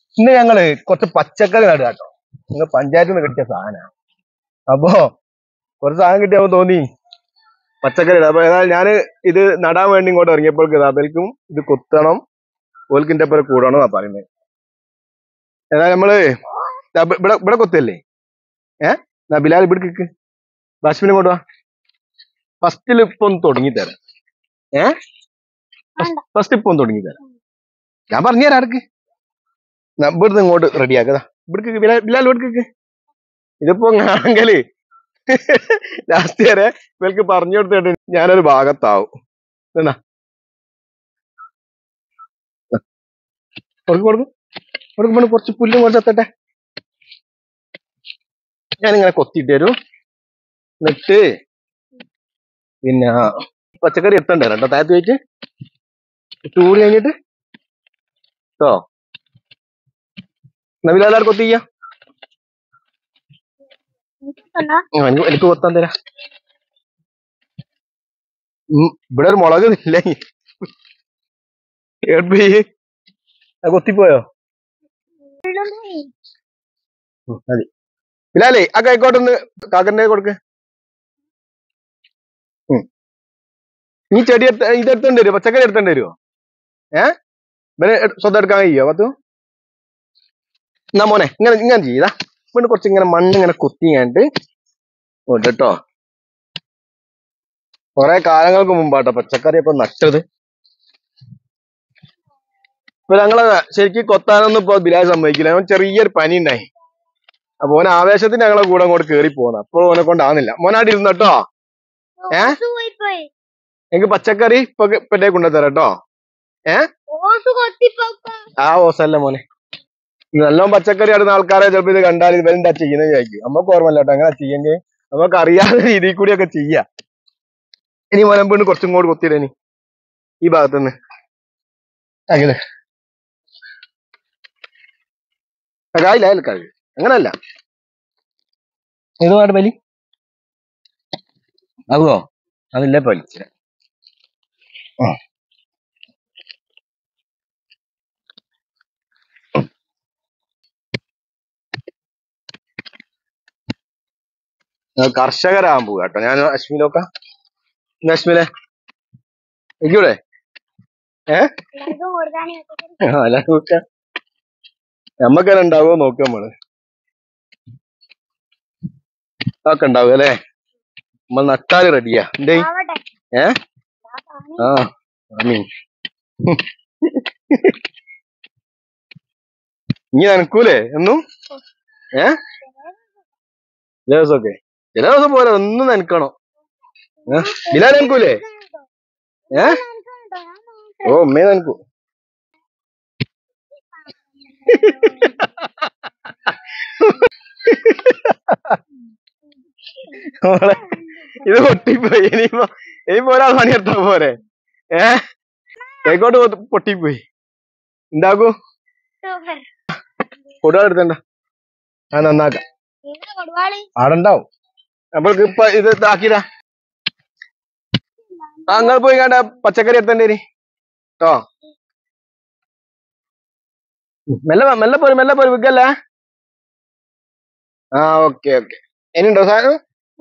ഇന്ന് ഞങ്ങള് കുറച്ച് പച്ചക്കറി നടുക കേട്ടോ. ഇന്ന് പഞ്ചായത്തിൽ നിന്ന് കിട്ടിയ സാധനമാണ്. അപ്പോ കുറച്ച് സാധനം കിട്ടിയപ്പോ തോന്നി പച്ചക്കറി ഇടാം. അപ്പൊ ഏതായാലും ഞാൻ ഇത് നടാൻ വേണ്ടി ഇങ്ങോട്ട് ഇറങ്ങിയപ്പോഴേക്കും അബൽക്കും ഇത് കൊത്തണം, ഓൽക്കിന്റെ ഒപ്പം കൂടണം എന്നാ പറയുന്നത്. ഏതായാലും നമ്മള് ഇവിടെ ഇവിടെ കൊത്തല്ലേ? ബിലാൽ ഇവിടെ കിക്ക് ബാഷ്മിനെ കൊണ്ടുവാ. ഫസ്റ്റിൽ ഇപ്പൊ ഒന്ന് തുടങ്ങിത്തരാം. ഫസ്റ്റ് ഇപ്പൊ ഒന്ന് തുടങ്ങിത്തരാം. ഞാൻ പറഞ്ഞുതരാം അടുക്ക്. ഇവിടുന്ന് ഇങ്ങോട്ട് റെഡിയാക്കതാ. ഇവിടേക്ക് ബിലാൽ ഇവിടേക്ക്. ഇതിപ്പോ ആണെങ്കില് ലാസ്റ്റ് വരെ ഇവർക്ക് പറഞ്ഞു കൊടുത്തിട്ട് ഞാനൊരു ഭാഗത്താവും. എന്നാ കൊടുക്കും കുറച്ച് പുല്ലും കുറച്ച് എത്തട്ടെ. ഞാനിങ്ങനെ കൊത്തിയിട്ട് തരും. എന്നിട്ട് പിന്നെ പച്ചക്കറി എത്തണ്ടേ കേട്ടോ താഴത്ത് വെച്ച് ചൂട് കഴിഞ്ഞിട്ട് കേട്ടോ. നബിലാൽ കൊത്തിക്ക. എനിക്ക് കൊത്താൻ തരാ. ഇവിടെ ഒരു മുളക് ഇല്ലേ? കൊത്തിപ്പോയോ? മതി. ബിലാലേ ആ കൈക്കോട്ടൊന്ന് കാക്കന്റെ കൊടുക്ക്. നീ ചെടി ഇതെടുത്തോണ്ട് വരുമോ? പച്ചക്കറി എടുത്തോണ്ട് വരുമോ? ഇവന് സ്വന്തം എടുക്കാൻ കഴിയോ? പത്തു എന്നാ മോനെ ഇങ്ങനെ ഇങ്ങനെ ചെയ്താ ഇവിടെ കുറച്ച് ഇങ്ങനെ മണ്ണ് ഇങ്ങനെ കുത്തിയാണ്ട് കേട്ടോ. കുറെ കാലങ്ങൾക്ക് മുമ്പാട്ടോ പച്ചക്കറി ഒക്കെ നട്ടത്. ഇപ്പൊ ഞങ്ങള് ശരിക്കും കൊത്താനൊന്നും ഇപ്പൊ ബിലാൽ സമ്മതിക്കില്ല. അവൻ ചെറിയൊരു പനി ഉണ്ടായി. അപ്പൊ ഓൻ ആവേശത്തിന് ഞങ്ങളെ കൂടെ അങ്ങോട്ട് കേറി പോകുന്നു. അപ്പോൾ ഓനെ കൊണ്ടാവുന്നില്ല. മോനാടി ഇരുന്നു കേട്ടോ. എനിക്ക് പച്ചക്കറി ഇപ്പേ കൊണ്ടുതരാം കേട്ടോ. ആ ഓസല്ല മോനെ. നല്ലോണം പച്ചക്കറി അടുന്ന ആൾക്കാരെ ചിലപ്പോ ഇത് കണ്ടാൽ ഇവരെന്താ ചെയ്യുന്നത് ചോദിക്കും. നമുക്ക് ഓർമ്മല്ല കേട്ടോ അങ്ങനെ ചെയ്യേണ്ടത്. നമുക്ക് അറിയാത്ത രീതിയിൽ കൂടിയൊക്കെ ചെയ്യാം. ഇനി മോനമ്പ് കുറച്ചും കൂടി കൊത്തിയിടനി ഈ ഭാഗത്തുനിന്ന്. അങ്ങനെ കായില്ല അയൽക്കാവ് അങ്ങനല്ല. ഏതുപാട് ബലി ആകുമോ? അതില്ലേ വലിച്ച കർഷകരാകാൻ പോവുക കേട്ടോ. ഞാൻ അശ്മിനൊക്കെ അശ്മിനെ എനിക്കൂടെ നമ്മക്കെല്ലാം ഉണ്ടാവുമോ നോക്കുക നമ്മള്. അതൊക്കെ ഉണ്ടാവും അല്ലേ? നമ്മൾ നട്ടാല് റെഡിയാ. എന്തേ ആ ഇനി നനക്കൂലേ എന്നും? ചില ദിവസമൊക്കെ ചില ദിവസം പോലെ ഒന്നും നനക്കണം. ബിലാൽ നനക്കൂലേ? ഓ ഉമ്മയെ നനക്കൂ. ഇത് പൊട്ടിപ്പോയി. ഇനിയിപ്പോ ഒരാൾ പണിയെടുത്താ പോരെ? കൈക്കോട്ട് പൊട്ടിപ്പോയി. എന്താക്കൂ? കൊടുവാൾ എടുത്തണ്ട. ആ നന്നാക്കാം. ആടുണ്ടാവും. നമ്മൾക്ക് ഇപ്പൊ ഇത് ഇതാക്കിടാ. നിങ്ങൾ പോയി കണ്ട പച്ചക്കറി എടുത്തേണ്ടി കേട്ടോ. മെല്ലെ പോര് വിൽക്കല്ലേ. ആ ഓക്കെ ഓക്കെ. ഇനിയുണ്ടോ സാധനം?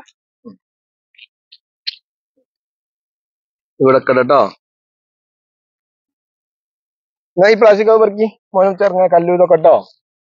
ഇവിടെ കേട്ടോ. എന്നാ ഈ പ്ലാസ്റ്റിക് കവർ പെറുക്കി മോനും ചേർന്ന കല്ലു ഇതൊക്കെ കേട്ടോ.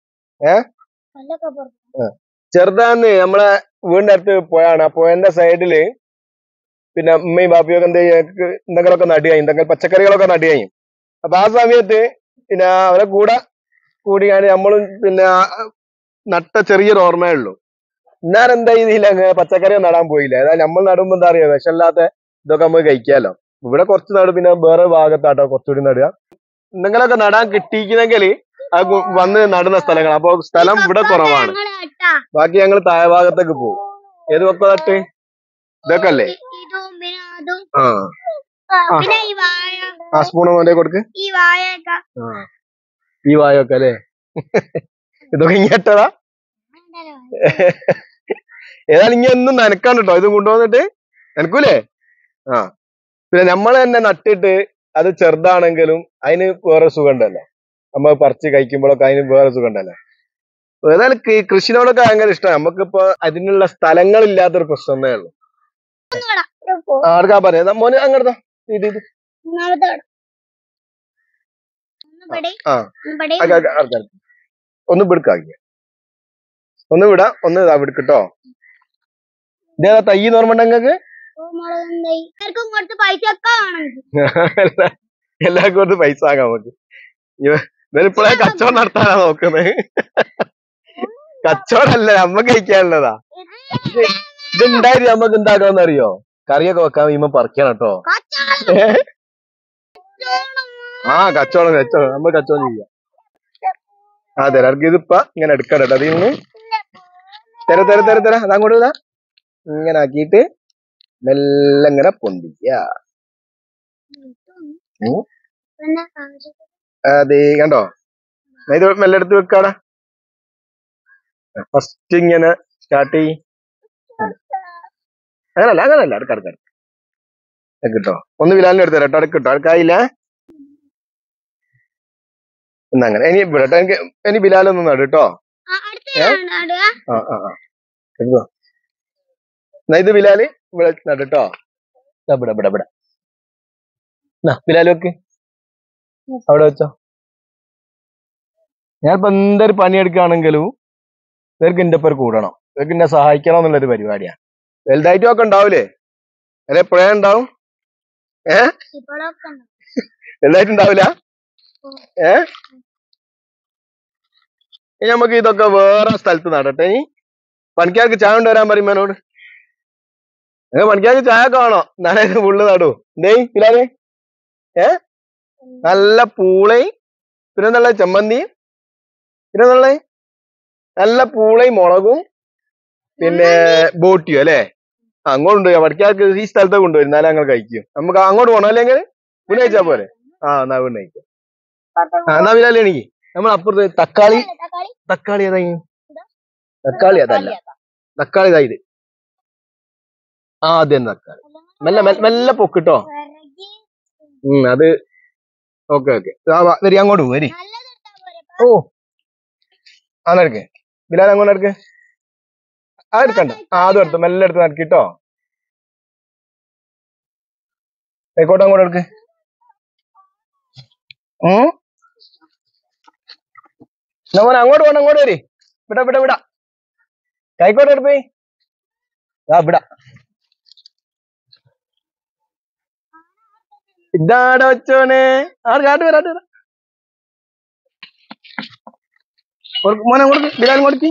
ചെറുതാന്ന് നമ്മളെ വീടിന്റെ അടുത്ത് പോയാണ്. ആ പോയന്റെ സൈഡില് പിന്നെ ഉമ്മയും ബാപ്പിയൊക്കെ എന്തെങ്കിലുമൊക്കെ നടുകയും എന്തെങ്കിലും പച്ചക്കറികളൊക്കെ നടുകയും. അപ്പൊ ആ സമയത്ത് പിന്നെ അവരെ കൂടിയാണ് നമ്മളും പിന്നെ നട്ട ചെറിയൊരു ഓർമ്മയേ ഉള്ളൂ. ഞാൻ എന്താ ഇതില്ല പച്ചക്കറി നടാൻ പോയില്ല. ഏതായാലും നമ്മൾ നടുമ്പോ എന്താ അറിയാ വിഷമില്ലാത്ത ഇതൊക്കെ നമുക്ക് കഴിക്കാമല്ലോ. ഇവിടെ കുറച്ച് നടും, പിന്നെ വേറെ ഭാഗത്താട്ടോ കുറച്ചുകൂടി നടുക. എന്തെങ്കിലുമൊക്കെ നടാൻ കിട്ടിയിരിക്കുന്നെങ്കിൽ അത് വന്ന് നടുന്ന സ്ഥലങ്ങൾ. അപ്പൊ സ്ഥലം ഇവിടെ കുറവാണ്. ബാക്കി ഞങ്ങൾ താഴെ ഭാഗത്തേക്ക് പോകും. ഏത് വെക്ക നട്ട് ഇതൊക്കെ അല്ലേ? ആ സ്പൂണ് കൊണ്ടേ കൊടുക്ക്. ഈ വായൊക്കെ അല്ലേ? ഇതൊക്കെ ഇങ്ങോട്ടതാ. ഏതായാലും ഇനി ഒന്നും നനക്കാണ്ട് കേട്ടോ. ഇത് കൊണ്ടുവന്നിട്ട് നനക്കൂലേ? ആ പിന്നെ നമ്മൾ തന്നെ നട്ടിട്ട് അത് ചെറുതാണെങ്കിലും അതിന് വേറെ സുഖം ഉണ്ടല്ലോ. നമ്മൾ പറിച്ച് കഴിക്കുമ്പോഴൊക്കെ അതിന് വേറെ സുഖം ഉണ്ടല്ലോ. ഏതായാലും കൃഷിനോടൊക്കെ ഭയങ്കര ഇഷ്ടമാണ്. നമുക്കിപ്പോ അതിനുള്ള സ്ഥലങ്ങളില്ലാത്തൊരു പ്രശ്നമേ ഉള്ളൂ. ആർക്കാ പറയാ മോന് അങ്ങോട്ടാ ഇത് ഒന്ന് വിടുക്കാക്കിയ ഒന്ന് വിടാ ഒന്ന് ഇതാ വിടുക്കിട്ടോ. ഇതേതാ തൈ ഓർമ്മ നിങ്ങൾക്ക്? എല്ലാവർക്കും കുറച്ച് പൈസ ആകാം നമുക്ക്. ഇവരിപ്പോഴേ കച്ചവടം നടത്താനാ നോക്കുന്നത്. കച്ചവടല്ല നമ്മക്ക് കഴിക്കാനുള്ളതാ. ഇതുണ്ടായിട്ട് നമ്മക്ക് എന്താക്കാന്ന് അറിയോ? കറിയൊക്കെ വെക്കാൻ കഴിയുമ്പോ പറിക്കണം കേട്ടോ. കച്ചവടം നമ്മൾ കച്ചവടം ചെയ്യാം. അതെ അവർക്ക് ഇതിപ്പ ഇങ്ങനെ എടുക്കണം കേട്ടോ. അതിൽ നിന്ന് തര അതങ്ങോട്ട് ഇതാ ഇങ്ങനെ ആക്കിയിട്ട് മെല്ലെ ഇങ്ങനെ പൊന്തിക്ക. അതെ കണ്ടോ? ഇത് മെല്ലെ എടുത്ത് വെക്കാടാ. ഫസ്റ്റ് ഇങ്ങനെ സ്റ്റാർട്ട് ചെയ്യും. അങ്ങനല്ല അടുക്ക കിട്ടോ. ഒന്ന് ബിലാലിന്റെ അടുത്ത് തരാട്ടോ. അടുക്കിട്ടോ അടുക്കായില്ല എന്നങ്ങനെ. ഇനി വിടട്ടോ. ഇനി ബിലാലൊന്നും നട് കേട്ടോ. ഇത് ബിലാല് ഇവിടെ നട്ടോ. ഇവിടെ ബിലാല് വെക്ക്. അവിടെ വെച്ചോ. ഞാനിപ്പോ എന്തൊരു പണിയെടുക്കുകയാണെങ്കിലും ഇവർക്ക് എന്റെ ഒപ്പം കൂടണം. ഇവർക്ക് എന്നെ സഹായിക്കണം എന്നുള്ളൊരു പരിപാടിയാ. വലുതായിട്ടും ഒക്കെ ഉണ്ടാവൂലേ? അല്ലെ എപ്പോഴേ ഉണ്ടാവും? വലുതായിട്ടുണ്ടാവില്ല. ഇനി നമുക്ക് ഇതൊക്കെ വേറെ സ്ഥലത്ത് നടട്ടെ. ഇനി പണിക്കാർക്ക് ചായ കൊണ്ടുവരാൻ പറയുമ്പോ എന്നോട്. പണിക്കാർക്ക് ചായ ഒക്കെ വേണോ? നാളെ ഫുള്ള് നടൂ. എന്തേ പിള്ളേര്? നല്ല പൂളയും പിന്നെ നല്ല ചമ്മന്തിയും പിന്നെ നല്ല പൂളയും മുളകും പിന്നെ ബോട്ടിയും അല്ലേ? അങ്ങോട്ട് കൊണ്ടുപോയി പണിക്കാർക്ക് ഈ സ്ഥലത്ത് കൊണ്ടുപോയി. എന്നാലും ഞങ്ങൾ കഴിക്കും. നമുക്ക് അങ്ങോട്ട് പോകണം അല്ലെങ്കിൽ വീണ് കഴിച്ചാ പോലെ. എന്നാ വീണ് കഴിക്കാം. എന്നാ പിന്നാലെ എനിക്ക് നമ്മൾ അപ്പുറത്ത് തക്കാളി ഏതാ? തക്കാളി അതല്ല, തക്കാളി ഇതാ ഇത്. അത് തന്നെ തക്കാളി. മെല്ലെ പൊക്കിട്ടോ. അത് ഓക്കെ വരി അങ്ങോട്ട് വരി. എടുക്കേ ബിലാൽ അങ്ങോട്ട് എടുക്ക്. എടുക്കണ്ട. അതും എടുത്തു മെല്ലെ എടുത്ത് നടക്കിട്ടോ. ആയിക്കോട്ടെ അങ്ങോട്ട് എടുക്ക്. മോനെ അങ്ങോട്ട് പോകണം. അങ്ങോട്ട് വരി. വിടാ കൈക്കോട്ടെ എടുപ്പേ. വിടാ. ഇതാടെ വെച്ചോനെ. വരാട്ട് മോനെ കൊടുക്ക്. ബിലാലും കൊടുക്കി.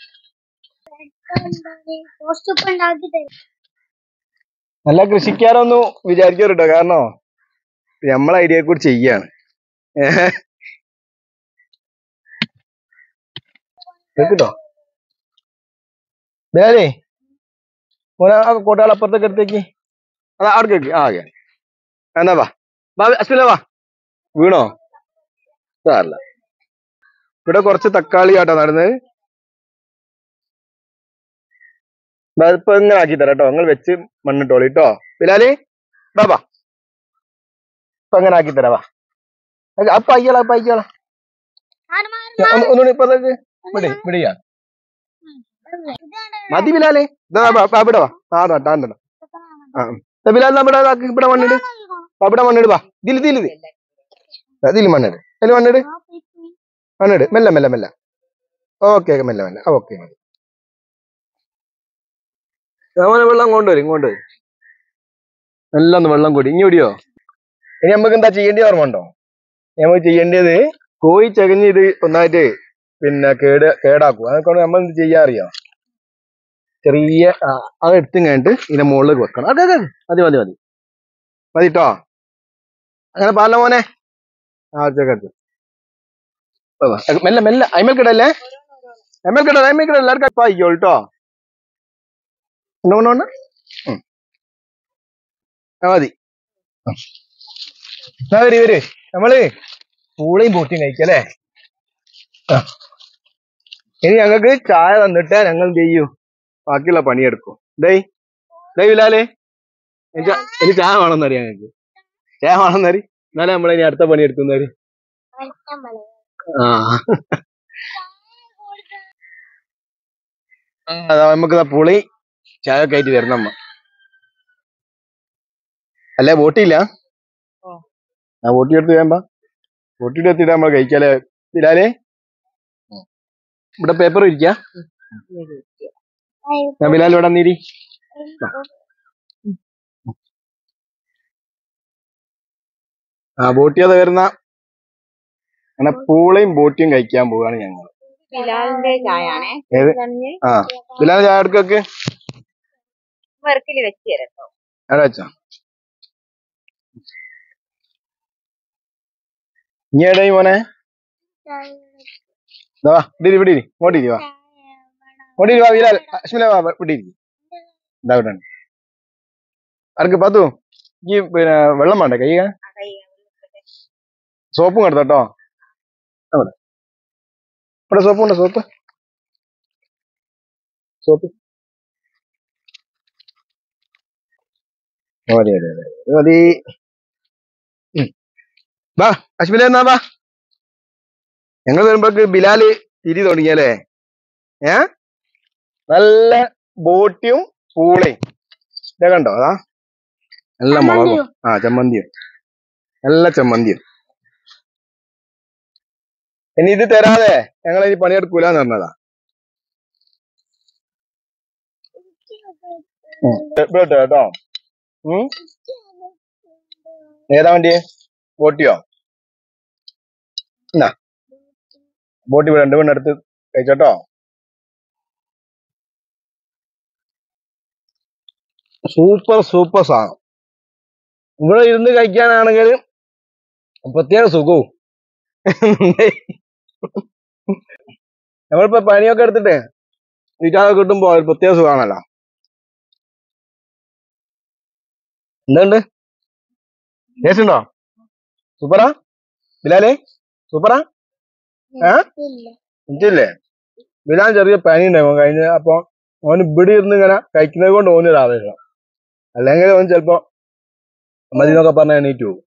നല്ല കൃഷിക്കാരൊന്നും വിചാരിക്കരുട്ടോ. കാരണം നമ്മളെ ഐഡിയയെ കുറിച്ച് ചെയ്യാണ്. കേട്ടോ ബിലാലേ മോനെ കോട്ടകൾ അപ്പുറത്തേക്ക് എടുത്തേക്ക്. അവിടെ കേക്ക്. എന്നാ വാ അശ്വില വാ. വീണോ? സാരല്ല. ഇവിടെ കുറച്ച് തക്കാളി ആട്ടോ നടന്നത്. ഇപ്പൊ ഇങ്ങനെ ആക്കി തരാം കേട്ടോ. നിങ്ങൾ വെച്ച് മണ്ണിട്ടോളി കേട്ടോ. ബിലാല് ബാബാ ഇപ്പൊ അങ്ങനെ ആക്കി തരാ. വാ അപ്പൊ അയ്യാളാ ഒന്നുകൂടി ഇപ്പത്തേക്ക് വിടിയാ മതി ബിലാലേ. ഇവിടെ വാ. ബിലാൽ ഇവിടെ മണ്ണിട്. ഇവിടെ മണ്ണിട്. വാ ഇതില് മണ്ണിട്. മണ്ണിട് മെല്ലെ. ഓക്കെ മെല്ലെ. ഓക്കെ നമ്മളെ വെള്ളം ഇങ്ങോട്ട് എല്ലാം ഒന്ന് വെള്ളം കൂടി. ഇനി ഓടിയോ? ഇനി നമുക്ക് എന്താ ചെയ്യേണ്ടത് ഓർമ്മ ഉണ്ടോ? നമുക്ക് ചെയ്യേണ്ടത് കോഴി ചകഞ്ഞ് ഇത് ഒന്നായിട്ട് പിന്നെ കേടാക്കും. അതൊക്കെ നമ്മൾ എന്ത് ചെയ്യാ അറിയോ? ചെറിയ അത് എടുത്തും കഴിഞ്ഞിട്ട് ഇതിന്റെ മുകളിലേക്ക് വെക്കണം. മതിട്ടോ. അങ്ങനെ പാല മോനെ. മെല്ലെ അയിമൽക്കിടല്ലേ. എല്ലാവർക്കും അപ്പൊ ആയിക്കോ കേട്ടോ. മതി. വര് നമ്മള് പൂളയും ബോട്ടിയും കഴിക്കല്ലേ. ഇനി ഞങ്ങൾക്ക് ചായ തന്നിട്ട് ഞങ്ങൾ എന്ത് ചെയ്യൂ? ബാക്കിയുള്ള പണിയെടുക്കും. ബിലാലേ എനിക്ക് ചായ വേണമെന്നറിയാം. ഞങ്ങൾക്ക് ചായ വേണമെന്നറി. എന്നാലും നമ്മളിനി അടുത്ത പണിയെടുക്കുന്നവര് ആ അതാ നമുക്ക് പുളി ചായ ഒക്കെ ആയിട്ട് വരണമ്മ. അല്ലെ ബോട്ടിയില്ല, ആ ബോട്ടി എടുത്ത് വേമ്പ ബോട്ടിയുടെ എത്തിയിട്ട് നമ്മൾ കഴിക്കാലേ ബിലാലേ. ഇവിടെ പേപ്പർ ഇരിക്ക, ഞാൻ ബിലാൽ ഇവിടെ നീരി. ആ ബോട്ടി അത് വരുന്ന അങ്ങനെ പൂളയും ബോട്ടിയും കഴിക്കാൻ പോവാണ് ഞങ്ങൾ. ഏത് ആ ബിലാൽ ചായ എടുക്കൊക്കെ അവിടെ വെച്ചോ. ഇനി എവിടെയും മോനെ ഇവിടെ ഇങ്ങോട്ട് ഇരി വാ, ഇങ്ങോട്ട് ഇരി വാ ബിലാൽ. അശ്മില വാ ഇവിടെ ഇരി. ഇതാ ഇവിടെ ആർക്ക് പത്തു ഈ പിന്നെ വെള്ളം വേണ്ടേ കൈ സോപ്പും കൊടുത്തോട്ടോ. അവിടെ ഇവിടെ സോപ്പുണ്ട്, സോപ്പ് സോപ്പ് മതി മതി മതി. വാ അശ്മില എന്നാ വാ. ഞങ്ങൾ വരുമ്പോക്ക് ബിലാല് തിരി തുടങ്ങിയല്ലേ. നല്ല ബോട്ടിയും പൂളയും ഇതൊക്കെ കണ്ടോ. അതാ നല്ല മുളകും ചമ്മന്തിയും, നല്ല ചമ്മന്തിയും. ഇനി ഇത് തരാതെ ഞങ്ങൾ ഇനി പണിയെടുക്കൂലെന്ന് പറഞ്ഞതാ. കേട്ടോ. ഏതാ വണ്ടിയെ? ബോട്ടിയോ? എന്നാ ബോട്ടി ഇവിടെ 2 എടുത്ത് കഴിച്ചോട്ടോ. സൂപ്പർ സൂപ്പർ സാധനം. ഇവിടെ ഇരുന്ന് കഴിക്കാനാണെങ്കിൽ പ്രത്യേക സുഖവും. നമ്മളിപ്പോ പനിയൊക്കെ എടുത്തിട്ടേ വീട്ടാതെ കിട്ടുമ്പോ ഒരു പ്രത്യേക സുഖമാണല്ലോ. എന്തുണ്ട്, ടേസ്റ്റ് ഉണ്ടോ? സൂപ്പറാ ബിലാലേ, സൂപ്പറാ. എനിക്കില്ലേ ബിലാൽ ചെറിയ പനി ഉണ്ടാവും കഴിഞ്ഞ, അപ്പൊ ഓന് ഇവിടെ ഇരുന്ന് ഇങ്ങനെ കഴിക്കുന്നത് കൊണ്ട് ഓനൊരു ആവേശം. അല്ലെങ്കിൽ ഓൻ ചിലപ്പോ മതി എന്നൊക്കെ പറഞ്ഞ എണീറ്റ് പോകും.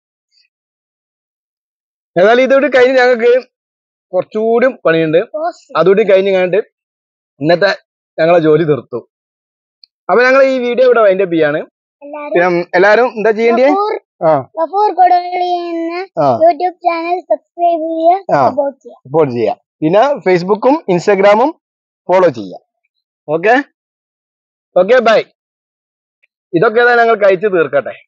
എന്നാലും ഇതുകൂടി കഴിഞ്ഞ് ഞങ്ങൾക്ക് കുറച്ചുകൂടി പണിയുണ്ട്. അതുകൂടി കഴിഞ്ഞ് കണ്ടിട്ട് ഇന്നത്തെ ഞങ്ങളെ ജോലി തീർത്തു. അപ്പൊ ഞങ്ങൾ ഈ വീഡിയോ ഇവിടെ വൈൻഡപ്പ് ചെയ്യാണ്. പിന്നെ എല്ലാരും എന്താ ചെയ്യേണ്ടേ? യൂട്യൂബ് ചാനൽ സപ്പോർട്ട് ചെയ്യാം. പിന്നെ ഫേസ്ബുക്കും ഇൻസ്റ്റാഗ്രാമും ഫോളോ ചെയ്യാം. Okay okay bye. ഇതൊക്കെ ഞങ്ങൾ കഴിച്ച് തീർക്കട്ടെ.